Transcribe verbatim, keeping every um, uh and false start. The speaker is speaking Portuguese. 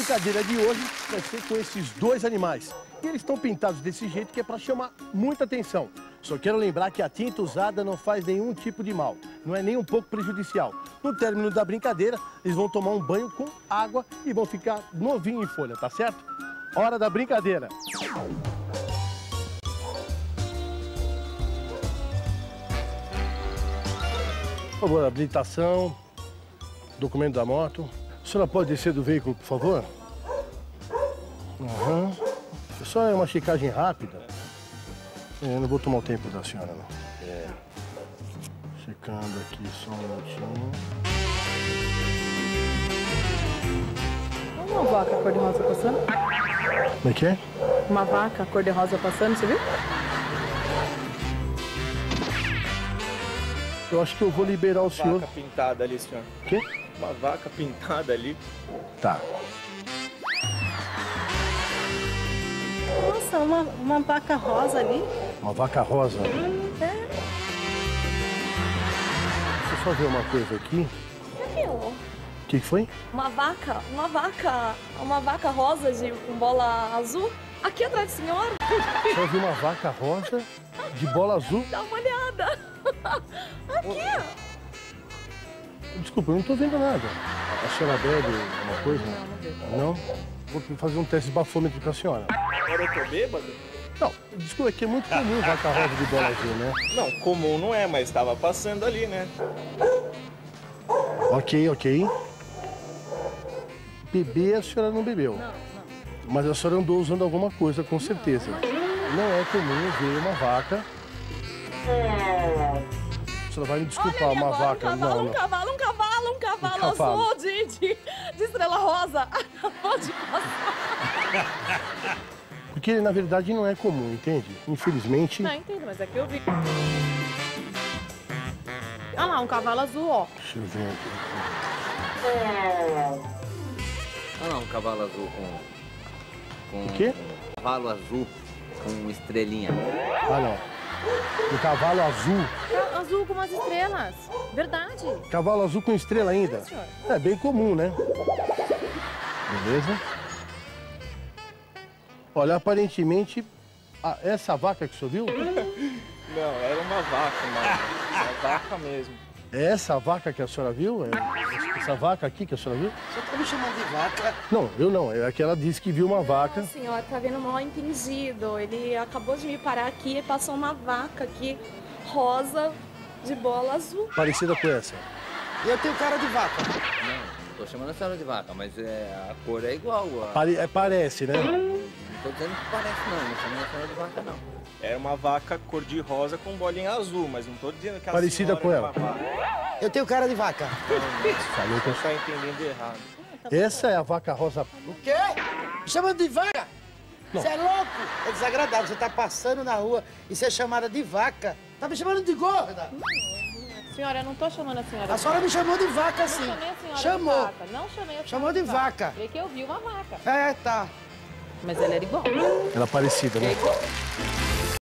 brincadeira de hoje vai ser com esses dois animais. E eles estão pintados desse jeito que é para chamar muita atenção. Só quero lembrar que a tinta usada não faz nenhum tipo de mal, não é nem um pouco prejudicial. No término da brincadeira, eles vão tomar um banho com água e vão ficar novinho em folha, tá certo? Hora da brincadeira. Por favor, habilitação, documento da moto. A senhora pode descer do veículo, por favor? Aham. Só é uma checagem rápida. Eu não vou tomar o tempo da senhora, não. É. Checando aqui só um minutinho. Uma vaca cor-de-rosa passando. Como é que é? Uma vaca cor-de-rosa passando, você viu? Eu acho que eu vou liberar o senhor. Uma vaca pintada ali, senhor. O quê? Uma vaca pintada ali. Tá. Nossa, uma, uma vaca rosa ali. Uma vaca rosa. Hum, é. Deixa eu só ver uma coisa aqui. Aquilo. O que, que foi? Uma vaca, uma vaca, uma vaca rosa de, com bola azul. Aqui atrás do senhor. Só vi uma vaca rosa de bola azul. Dá uma olhada. Aqui. Desculpa, eu não tô vendo nada. A senhora bebe alguma coisa? Não, não vejo. Não? Vou fazer um teste de bafômetro com a senhora. Agora eu tô bêbado? Não, desculpa, é que é muito comum vaca rosa de bola azul, né? Não, comum não é, mas estava passando ali, né? Ok, ok. Beber, a senhora não bebeu. Não, não. Mas a senhora andou usando alguma coisa, com certeza. Não é comum ver uma vaca. A senhora vai me desculpar, Olha uma agora, vaca. Um cavalo, não, um não. cavalo, um cavalo, um cavalo, Um cavalo. azul de, de, de estrela rosa. Acabou de passar. Porque na verdade não é comum, entende? Infelizmente. Não, entendo, mas é que eu vi. Olha lá, um cavalo azul, ó. Deixa eu ver aqui. Olha lá, um cavalo azul com... com O quê? Um cavalo azul com estrelinha. Ah, não. Um cavalo azul. Ca- Azul com umas estrelas. Verdade. Cavalo azul com estrela ainda. É, senhor. É bem comum, né? Beleza. Olha, aparentemente, a- essa vaca que o senhor viu? Não, era uma vaca, mano. Uma vaca mesmo. É essa vaca que a senhora viu? É essa vaca aqui que a senhora viu? Você tá me chamando de vaca? Não, eu não. É que ela disse que viu uma vaca. Não, senhor, tá vendo mal entendido. Ele acabou de me parar aqui e passou uma vaca aqui, rosa, de bola azul. Parecida com essa. E eu tenho cara de vaca. Não, tô chamando a senhora de vaca, mas é, a cor é igual. A... Pare- é, parece, né? Não tô dizendo que parece não, não chamando a senhora de vaca não. Era uma vaca cor-de-rosa com bolinha azul, mas não tô dizendo que a Parecida senhora com era ela. uma vaca. Eu tenho cara de vaca. Falou que Você tá entendendo errado. essa é a vaca rosa. O quê? Me chamando de vaca? Não. Você é louco? É desagradável. Você tá passando na rua e ser chamada de vaca. Tá me chamando de gorda? Senhora, eu não tô chamando a senhora A de senhora vaca. me chamou de vaca, Não sim. chamei a senhora Chamou. de vaca. Não chamei a senhora Chamou de vaca. Falei que eu vi uma vaca. É, tá. Mas ela era igual. Ela é parecida, É né? igual.